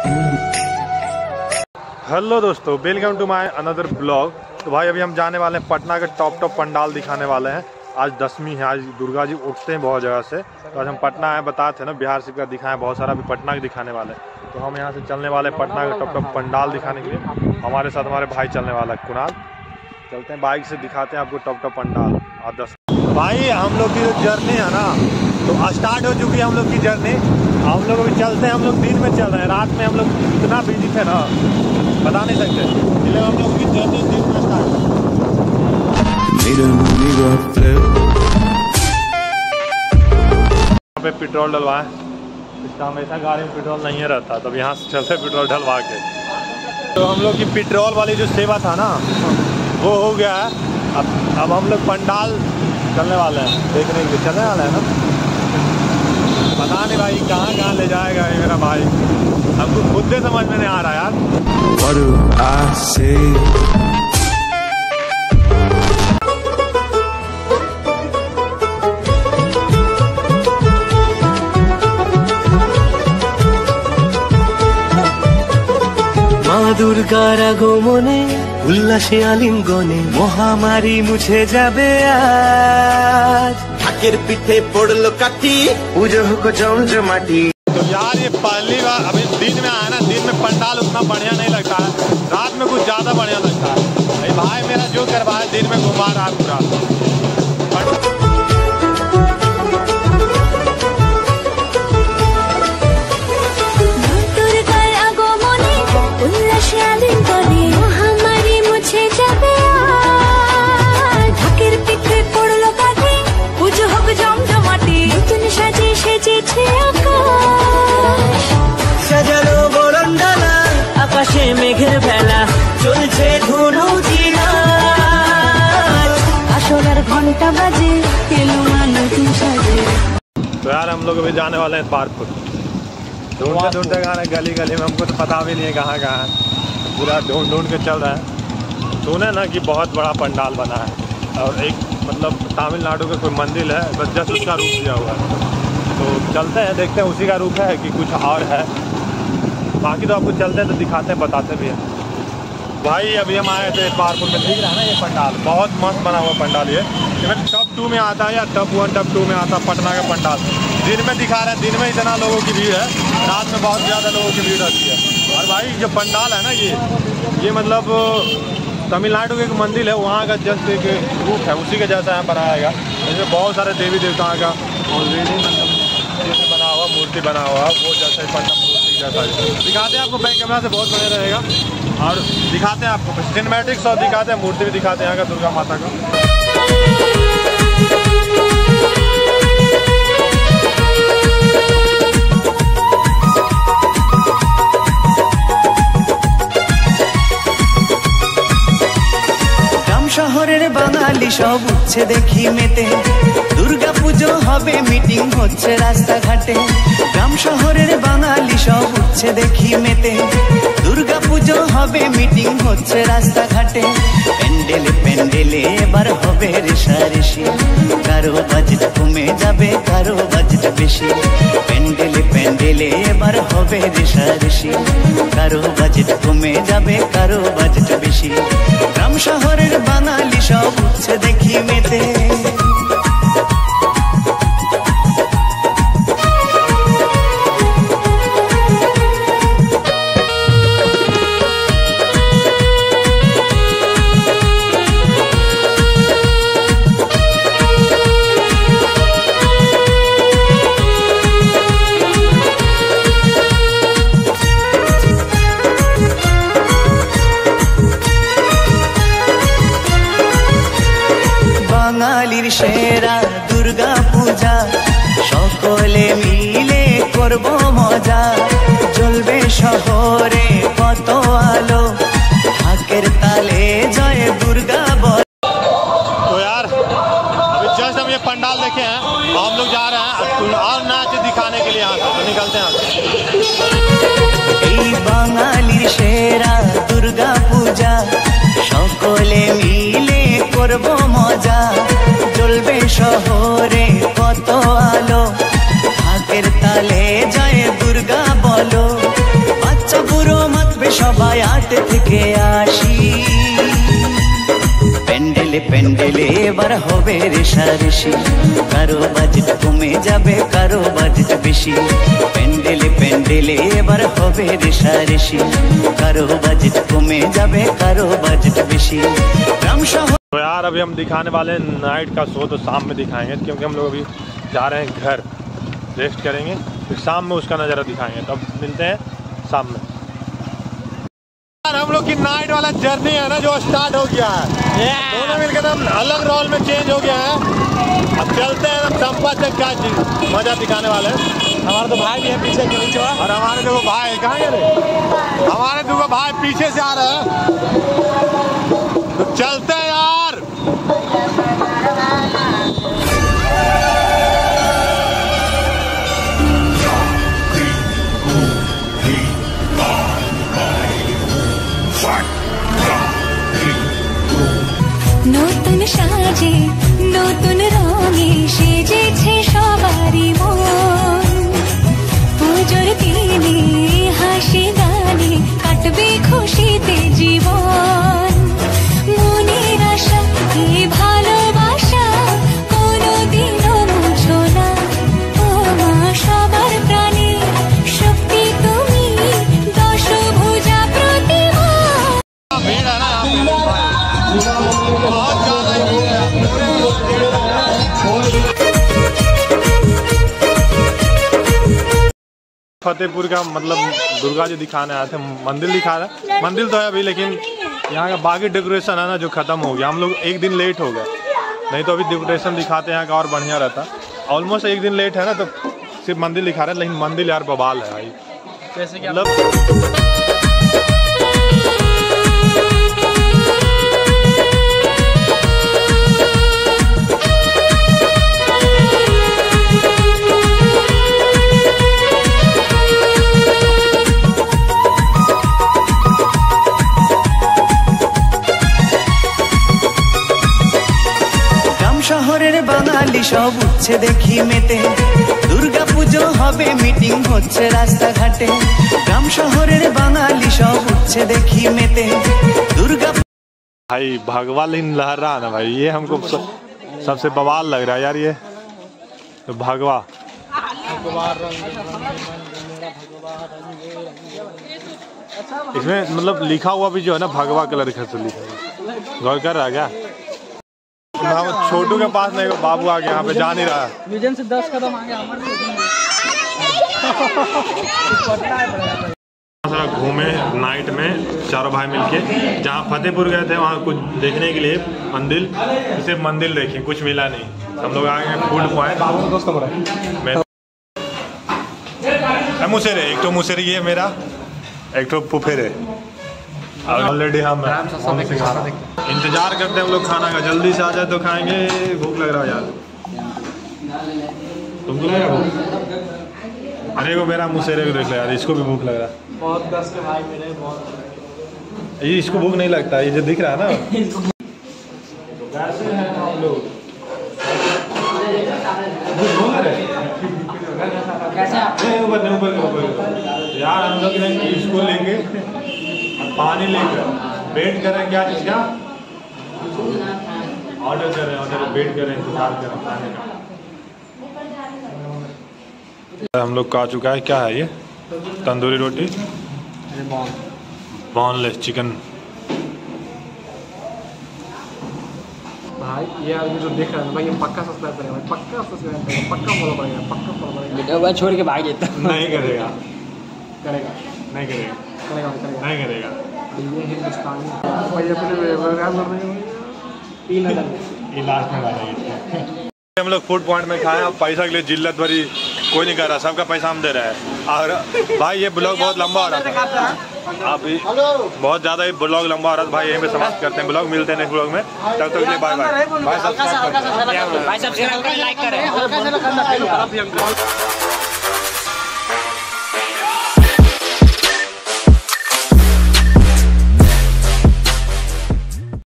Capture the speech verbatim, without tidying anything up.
Hello दोस्तों, welcome to my another blog. तो भाई अभी हम जाने वाले हैं पटना के टॉप टॉप पंडाल दिखाने वाले हैं। आज दसवीं है, आज दुर्गा जी उठते हैं बहुत जगह से। तो आज हम पटना आए, बताते हैं ना, बिहार से का दिखाएं बहुत सारा, अभी पटना के दिखाने वाले हैं। तो हम यहाँ से चलने वाले हैं पटना के टॉप टॉप पंडाल दिखाने के लिए। हमारे साथ हमारे भाई चलने वाला है कुणाल। चलते हैं बाइक से, दिखाते हैं आपको टॉप टॉप पंडाल। और दस भाई हम लोग की जो जर्नी है ना, तो स्टार्ट हो चुकी है हम लोग की जर्नी। हम लोग अभी चलते हैं, हम लोग दिन में चल रहे हैं। रात में हम लोग इतना बिजी थे ना, बता नहीं सकते। इसलिए हम लोग की जर्नी दिन में स्टार्ट। यहाँ पे पेट्रोल डलवाएं, इसका हमेशा गाड़ी में पेट्रोल नहीं रहता, तब यहाँ से चलते पेट्रोल डलवा के। तो हम लोग की पेट्रोल वाली जो सेवा था ना, वो हो गया है। अब अब हम लोग पंडाल चलने वाले हैं, देखने के लिए चलने वाले हैं ना। पता नहीं भाई कहाँ कहाँ ले जाएगा ये मेरा भाई, हमको खुद से समझ में नहीं आ रहा यार। What do I say? মা দুর্গার আগমনে উল্লাসে আলিঙ্গনে মহামারী মুছে যাবে আজ। ঢাকের পিঠে পড়লো কাঠি, পুজো হোক জমজমাটি। तो यार ये पहली बार अभी दिन में आया ना, दिन में पंडाल उतना बढ़िया नहीं लगता है, रात में कुछ ज्यादा बढ़िया लगता है। भाई भाई मेरा जो करवाया दिन में घुमा रहा है पूरा। মেঘের বেলা চলছে ধুনু জিনা, আসলার ঘন্টা বাজে এলো নতুন সাজে। तो यार हम लोग अभी जाने वाले हैं पार्कपुर। ढूंढते ढूंढते आ रहे हैं गली गली में, हमको तो पता भी नहीं है कहाँ कहाँ है, पूरा ढूंढ ढूंढ के चल रहा है। सुने ना कि बहुत बड़ा पंडाल बना है और एक मतलब तमिलनाडु का कोई मंदिर है, बस जस्ट उसका रूप दिया हुआ है। तो चलते हैं, देखते हैं उसी का रूप है कि कुछ और है। बाकी तो आपको चलते हैं तो दिखाते हैं, बताते भी हैं। भाई अभी हम आए थे पार्कपुर में, दिख रहा है ना ये पंडाल, बहुत मस्त बना हुआ पंडाल। ये टॉप टू में आता है या टॉप वन टॉप टू में आता है पटना का पंडाल। दिन में दिखा रहे हैं, दिन में इतना लोगों की भीड़ है, रात में बहुत ज़्यादा लोगों की भीड़ रहती है। और भाई जो पंडाल है ना, ये ये मतलब तमिलनाडु के एक मंदिर है, वहाँ का जस्ट एक रूप है, उसी के जैसा यहाँ बनाया गया। इसमें बहुत सारे देवी देवताओं का ऑलरेडी मतलब जैसे बना हुआ, मूर्ति बना हुआ, वो जैसे पंडाल दिखाते हैं आपको। बैक कैमरा से बहुत बढ़िया रहेगा और दिखाते हैं आपको सिनेमैटिक्स और दिखाते हैं, मूर्ति भी दिखाते हैं यहाँ का दुर्गा माता का। গ্রাম শহরের বাঙালি সব উঠছে দেখি মেতে, দুর্গা পুজো হবে মিটিং হচ্ছে রাস্তাঘাটে। গ্রাম শহরের বাঙালি সব উঠছে দেখি মেতে, দুর্গা পুজো হবে মিটিং হচ্ছে রাস্তাঘাটে। প্যান্ডেলে প্যান্ডেলে এবার হবে রেশারেশি, কারো বাজেট কমে যাবে কারো বাজেট বেশি। প্যান্ডেলে প্যান্ডেলে এবার হবে রেশারেশি, কারো বাজেট কমে যাবে কারো বাজেট বেশি। গ্রাম শহরের বাঙালি সব উঠছে দেখি মেতে। বাঙালির সেরা দুর্গা পূজা, সকলে মিলে করব মজা। জ্বলবে শহরে কত আলো, ঢাকের তালে জয় দুর্গা বল। तो यार अभी जस्ट हम ये पंडाल देखे हैं, हम लोग जा रहे हैं और नाच दिखाने के लिए यहाँ से, तो निकलते हैं। এই বাঙালির সেরা দুর্গা পূজা, সকলে মিলে করব মজা। জ্বলবে শহরে কত আলো, ঢাকের তালে জয় দুর্গা বলো। বাচ্চা সবাই আটে থেকে আসি। প্যান্ডেলে প্যান্ডেলে এবার হবে রেশারেশি, কারো বাজেট কমে যাবে কারো বাজেট বেশি। প্যান্ডেলে প্যান্ডেলে এবার হবে রেশারেশি, কারো বাজেট কমে যাবে কারো बाजेट बेशी। तो यार अभी हम दिखाने वाले हैं नाइट का शो, तो शाम में दिखाएंगे क्योंकि हम लोग अभी जा रहे हैं घर, रेस्ट करेंगे, फिर शाम में उसका नज़ारा दिखाएंगे। तब मिलते हैं शाम में। यार हम लोग की नाइट वाला जर्नी है ना जो स्टार्ट हो गया है, दोनों मिलकर हम अलग रोल में चेंज हो गया है। अब चलते हैं हम चंपा चक का मजा दिखाने वाले हैं। हमारे तो भाई भी है पीछे के नीचे, और हमारे दो भाई कहाँ गए? हमारे दो भाई पीछे से आ रहे हैं, तो चलते हैं यार। নতুন সাজে নতুন রঙে সেজেছে সবারই মন, পুজোর দিনে হাসি গানে কাটবে খুশিতে জীবন। মনের আশা এই ভালোবাসা কোনোদিনও মুছো না, ও মা সবার প্রাণে শক্তি তুমি দশভুজা প্রতিমা। फतेहपुर का मतलब दुर्गा जी दिखाने आए थे, मंदिर दिखा रहे, मंदिर तो है अभी, लेकिन यहाँ का बाकी डेकोरेशन है ना जो खत्म हो गया। हम लोग एक दिन लेट हो गए, नहीं तो अभी डेकोरेशन दिखाते यहाँ का और बढ़िया रहता। ऑलमोस्ट एक दिन लेट है ना, तो सिर्फ मंदिर दिखा रहे हैं, लेकिन मंदिर यार बवाल है भाई। जैसे कि मतलब শহরের বাঙালি সব উঠছে দেখি মেতে, দুর্গা পুজো হবে মিটিং হচ্ছে রাস্তাঘাটে। গ্রাম শহরের বাঙালি সব উঠছে দেখি মেতে, দুর্গা भाई भगवा लेकिन लहर रहा ना भाई, ये हमको सबसे बवाल लग रहा है यार। ये तो भगवा इसमें मतलब लिखा हुआ भी जो है ना भगवा कलर का से लिखा है, गौर कर रहा क्या? छोटू के पास नहीं, बाबू आ गया, यहाँ पे जा नहीं रहा है। विजन से दस कदम आगे हमारे घूमे नाइट में चारों भाई मिलके, जहाँ फतेहपुर गए थे वहाँ कुछ देखने के लिए मंदिर, सिर्फ मंदिर देखे, कुछ मिला नहीं। हम लोग आए हैं फूड पॉइंट। मुसेरे एक तो मुसेरे ये मेरा, एक तो पुफेरे। ऑलरेडी हम इंतजार करते हैं हम लोग खाना का, जल्दी से आ जाए तो खाएंगे। भूख लग रहा है यार, तुमको लग रहा भूख? अरे वो मेरा मुसेरे को देख लो यार, इसको भी भूख लग रहा है बहुत। दस के भाई मेरे बहुत, ये इसको भूख नहीं लगता, ये जो दिख रहा है ना। यार हम लोग इसको लेंगे, पानी लेकर वेट कर रहे हैं, क्या चीज़ का ऑर्डर कर रहे हैं, ऑर्डर वेट कर रहे हैं, इंतजार कर रहे हैं खाने का। हम लोग का आ चुका है, क्या है ये? तंदूरी रोटी, बोनलेस चिकन। भाई ये आदमी जो देख रहा है भाई, ये पक्का सब्सक्राइब करेगा, पक्का सब्सक्राइब करेगा, पक्का फॉलो करेगा, पक्का फॉलो करेगा। वीडियो को छोड़ के भाग जाता नहीं करेगा, करेगा नहीं करेगा, करेगा करेगा नहीं करेगा। ये हिंदुस्तानी भाई अपने प्रोग्राम कर रहे हैं, तीन हजार ये लास्ट में डालेंगे। हम लोग फूड पॉइंट में खाए, पैसा के लिए जिल्लत भरी कोई नहीं कर रहा, सबका पैसा हम दे रहे हैं। और भाई ये ब्लॉग बहुत लंबा हो रहा था, आप बहुत ज़्यादा ही ब्लॉग लंबा हो रहा था भाई, यहीं पे समाप्त करते हैं ब्लॉग। मिलते हैं नेक्स्ट ब्लॉग में, तब तक के लिए बाय बाय। भाई सब्सक्राइब करें, भाई सब्सक्राइब करें, लाइक करें।